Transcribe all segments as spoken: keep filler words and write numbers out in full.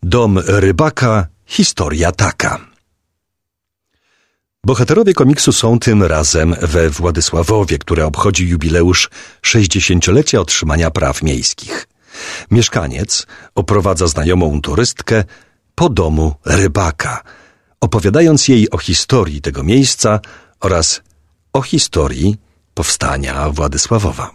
Dom rybaka. Historia taka. Bohaterowie komiksu są tym razem we Władysławowie, które obchodzi jubileusz sześćdziesięciolecia otrzymania praw miejskich. Mieszkaniec oprowadza znajomą turystkę po domu rybaka, opowiadając jej o historii tego miejsca oraz o historii powstania Władysławowa.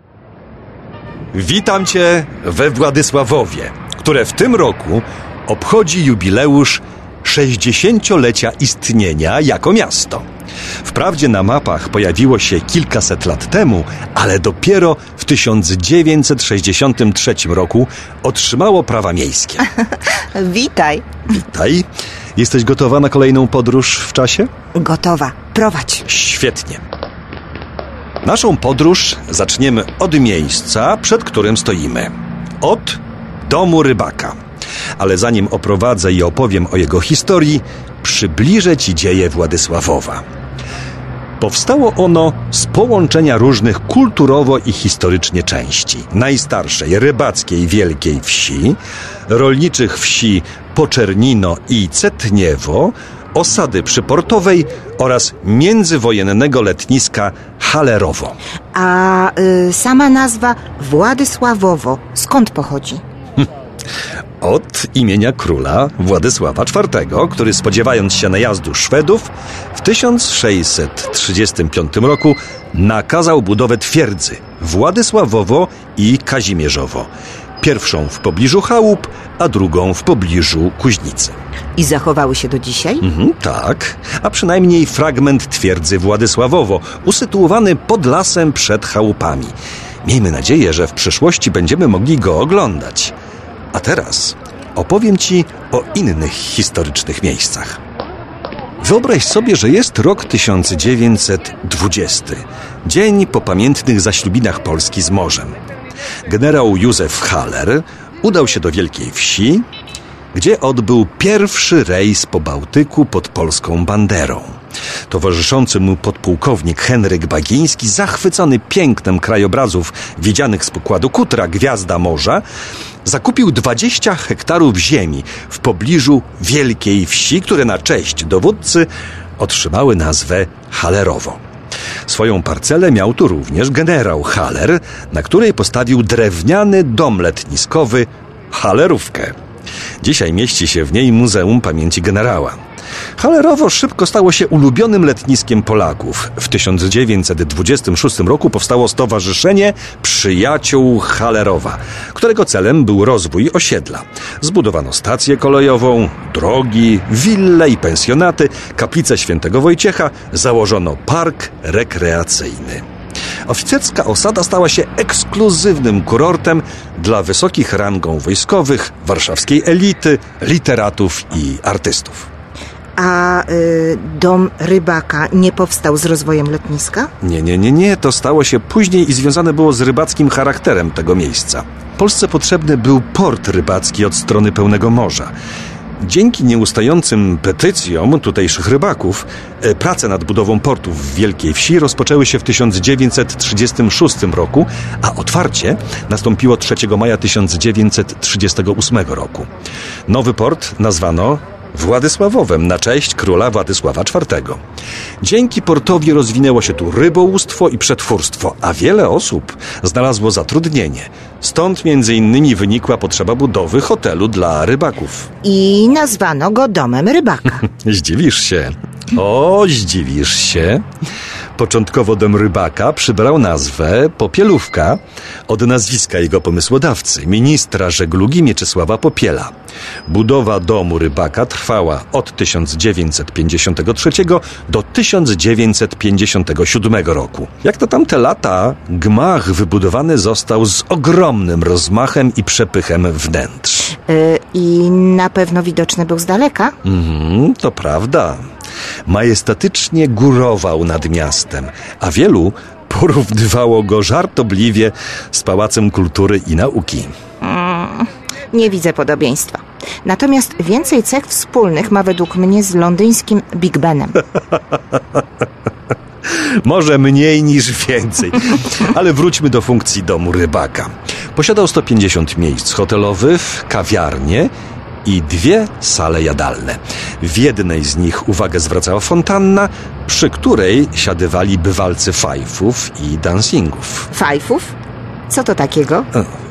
Witam Cię we Władysławowie, które w tym roku obchodzi jubileusz sześćdziesięciolecia istnienia jako miasto. Wprawdzie na mapach pojawiło się kilkaset lat temu, ale dopiero w tysiąc dziewięćset sześćdziesiątym trzecim roku otrzymało prawa miejskie. Witaj. Witaj. Jesteś gotowa na kolejną podróż w czasie? Gotowa. Prowadź. Świetnie. Naszą podróż zaczniemy od miejsca, przed którym stoimy. Od domu rybaka. Ale zanim oprowadzę i opowiem o jego historii, przybliżę Ci dzieje Władysławowa. Powstało ono z połączenia różnych kulturowo i historycznie części. Najstarszej rybackiej wielkiej wsi, rolniczych wsi Poczernino i Cetniewo, osady przyportowej oraz międzywojennego letniska Halerowo. A y, sama nazwa Władysławowo skąd pochodzi? Od imienia króla Władysława czwartego, który spodziewając się najazdu Szwedów w tysiąc sześćset trzydziestym piątym roku nakazał budowę twierdzy Władysławowo i Kazimierzowo. Pierwszą w pobliżu chałup, a drugą w pobliżu Kuźnicy. I zachowały się do dzisiaj? Mhm, tak, a przynajmniej fragment twierdzy Władysławowo, usytuowany pod lasem przed chałupami. Miejmy nadzieję, że w przyszłości będziemy mogli go oglądać. A teraz opowiem Ci o innych historycznych miejscach. Wyobraź sobie, że jest rok tysiąc dziewięćset dwudziesty, dzień po pamiętnych zaślubinach Polski z morzem. Generał Józef Haller udał się do Wielkiej Wsi, gdzie odbył pierwszy rejs po Bałtyku pod polską banderą. Towarzyszący mu podpułkownik Henryk Bagiński, zachwycony pięknem krajobrazów widzianych z pokładu kutra Gwiazda Morza, zakupił dwadzieścia hektarów ziemi w pobliżu Wielkiej Wsi, które na cześć dowódcy otrzymały nazwę Halerowo. Swoją parcelę miał tu również generał Haller, na której postawił drewniany dom letniskowy Halerówkę. Dzisiaj mieści się w niej Muzeum Pamięci Generała. Halerowo szybko stało się ulubionym letniskiem Polaków. W tysiąc dziewięćset dwudziestym szóstym roku powstało Stowarzyszenie Przyjaciół Halerowa, którego celem był rozwój osiedla. Zbudowano stację kolejową, drogi, wille i pensjonaty, kaplicę Świętego Wojciecha, założono park rekreacyjny. Oficerska osada stała się ekskluzywnym kurortem dla wysokich rangą wojskowych, warszawskiej elity, literatów i artystów. A y, dom rybaka nie powstał z rozwojem letniska? Nie, nie, nie, nie. To stało się później i związane było z rybackim charakterem tego miejsca. Polsce potrzebny był port rybacki od strony pełnego morza. Dzięki nieustającym petycjom tutejszych rybaków prace nad budową portu w Wielkiej Wsi rozpoczęły się w tysiąc dziewięćset trzydziestym szóstym roku, a otwarcie nastąpiło trzeciego maja tysiąc dziewięćset trzydziestego ósmego roku. Nowy port nazwano Władysławowem na cześć króla Władysława czwartego. Dzięki portowi rozwinęło się tu rybołówstwo i przetwórstwo, a wiele osób znalazło zatrudnienie. Stąd między innymi wynikła potrzeba budowy hotelu dla rybaków. I nazwano go domem rybaka. Zdziwisz się. O, zdziwisz się. Początkowo dom rybaka przybrał nazwę Popielówka od nazwiska jego pomysłodawcy, ministra żeglugi Mieczysława Popiela. Budowa domu rybaka trwała od tysiąc dziewięćset pięćdziesiątego trzeciego do tysiąc dziewięćset pięćdziesiątego siódmego roku. Jak to tamte lata, gmach wybudowany został z ogromnym rozmachem i przepychem wnętrz. Y, I na pewno widoczny był z daleka? Mhm, to prawda. Majestatycznie górował nad miastem, a wielu porównywało go żartobliwie z Pałacem Kultury i Nauki. Mm, nie widzę podobieństwa. Natomiast więcej cech wspólnych ma według mnie z londyńskim Big Benem. Może mniej niż więcej. Ale wróćmy do funkcji domu rybaka. Posiadał sto pięćdziesiąt miejsc hotelowych, kawiarnie i dwie sale jadalne. W jednej z nich uwagę zwracała fontanna, przy której siadywali bywalcy fajfów i dancingów. Fajfów? Co to takiego?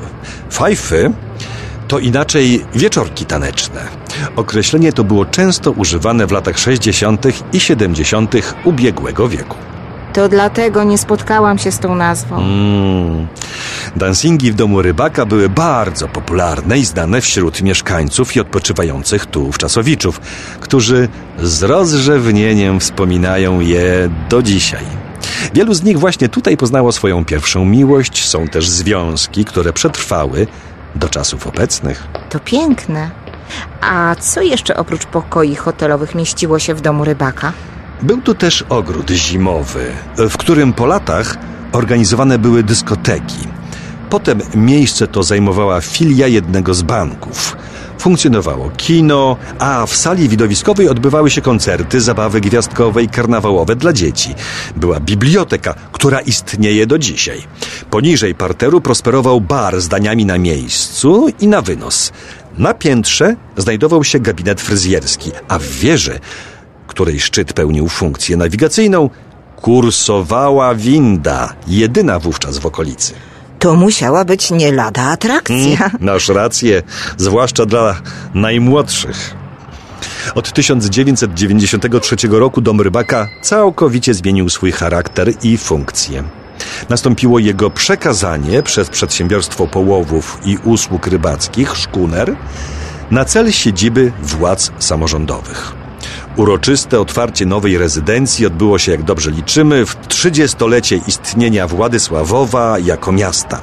Fajfy to inaczej wieczorki taneczne. Określenie to było często używane w latach sześćdziesiątych i siedemdziesiątych ubiegłego wieku. To dlatego nie spotkałam się z tą nazwą. Mm. Dancingi w domu Rybaka były bardzo popularne i znane wśród mieszkańców i odpoczywających tu wczasowiczów, którzy z rozrzewnieniem wspominają je do dzisiaj. Wielu z nich właśnie tutaj poznało swoją pierwszą miłość. Są też związki, które przetrwały do czasów obecnych. To piękne. A co jeszcze oprócz pokoi hotelowych mieściło się w domu Rybaka? Był tu też ogród zimowy, w którym po latach organizowane były dyskoteki. Potem miejsce to zajmowała filia jednego z banków. Funkcjonowało kino, a w sali widowiskowej odbywały się koncerty, zabawy gwiazdkowe i karnawałowe dla dzieci. Była biblioteka, która istnieje do dzisiaj. Poniżej parteru prosperował bar z daniami na miejscu i na wynos. Na piętrze znajdował się gabinet fryzjerski, a w wieży, której szczyt pełnił funkcję nawigacyjną, kursowała winda, jedyna wówczas w okolicy. To musiała być nie lada atrakcja. Hmm, masz rację, zwłaszcza dla najmłodszych. Od tysiąc dziewięćset dziewięćdziesiątego trzeciego roku dom Rybaka całkowicie zmienił swój charakter i funkcję. Nastąpiło jego przekazanie przez przedsiębiorstwo połowów i usług rybackich Szkuner na cel siedziby władz samorządowych. Uroczyste otwarcie nowej rezydencji odbyło się, jak dobrze liczymy, w trzydziestolecie istnienia Władysławowa jako miasta.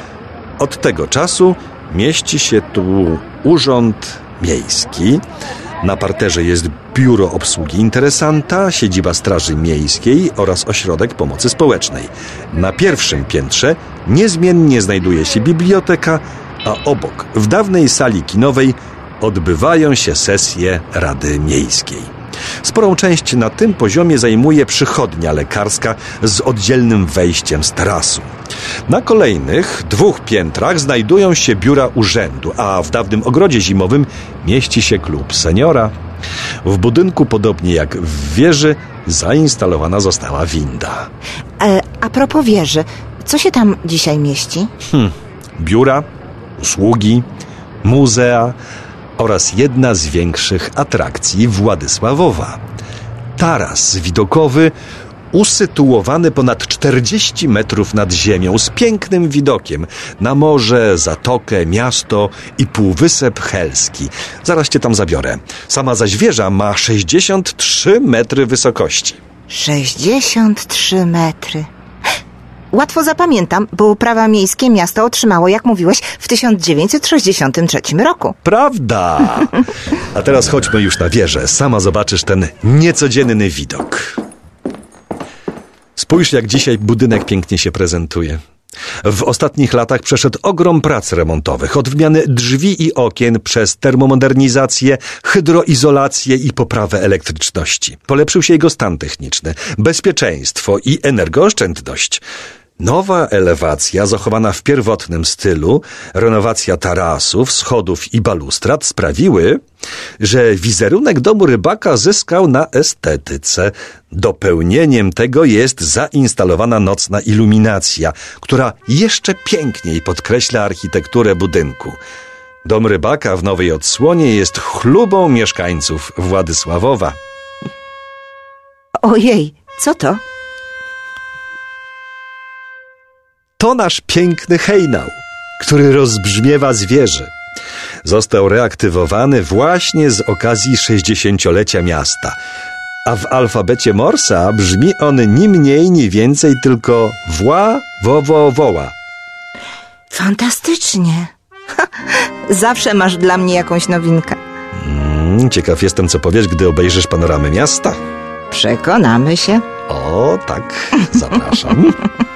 Od tego czasu mieści się tu urząd miejski. Na parterze jest biuro obsługi interesanta, siedziba Straży Miejskiej oraz ośrodek pomocy społecznej. Na pierwszym piętrze niezmiennie znajduje się biblioteka, a obok, w dawnej sali kinowej, odbywają się sesje Rady Miejskiej. Sporą część na tym poziomie zajmuje przychodnia lekarska z oddzielnym wejściem z tarasu. Na kolejnych dwóch piętrach znajdują się biura urzędu, a w dawnym ogrodzie zimowym mieści się klub seniora. W budynku, podobnie jak w wieży, zainstalowana została winda. E, a propos wieży, co się tam dzisiaj mieści? Hmm. Biura, usługi, muzea oraz jedna z większych atrakcji Władysławowa. Taras widokowy usytuowany ponad czterdzieści metrów nad ziemią z pięknym widokiem na morze, zatokę, miasto i półwysep helski. Zaraz cię tam zabiorę. Sama zaś wieża ma sześćdziesiąt trzy metry wysokości. sześćdziesiąt trzy metry. Łatwo zapamiętam, bo prawa miejskie miasto otrzymało, jak mówiłeś, w tysiąc dziewięćset sześćdziesiątym trzecim roku. Prawda! A teraz chodźmy już na wieżę. Sama zobaczysz ten niecodzienny widok. Spójrz, jak dzisiaj budynek pięknie się prezentuje. W ostatnich latach przeszedł ogrom prac remontowych, od wymiany drzwi i okien przez termomodernizację, hydroizolację i poprawę elektryczności. Polepszył się jego stan techniczny, bezpieczeństwo i energooszczędność. Nowa elewacja zachowana w pierwotnym stylu, renowacja tarasów, schodów i balustrad sprawiły, że wizerunek domu Rybaka zyskał na estetyce. Dopełnieniem tego jest zainstalowana nocna iluminacja, która jeszcze piękniej podkreśla architekturę budynku. Dom Rybaka w nowej odsłonie jest chlubą mieszkańców Władysławowa. Ojej, co to? To nasz piękny hejnał, który rozbrzmiewa z wieży. Został reaktywowany właśnie z okazji sześćdziesięciolecia miasta. A w alfabecie Morsa brzmi on ni mniej, ni więcej, tylko wła, wowo, woła. Fantastycznie. Ha, zawsze masz dla mnie jakąś nowinkę. Mm, ciekaw jestem, co powiesz, gdy obejrzysz panoramę miasta. Przekonamy się. O, tak, zapraszam.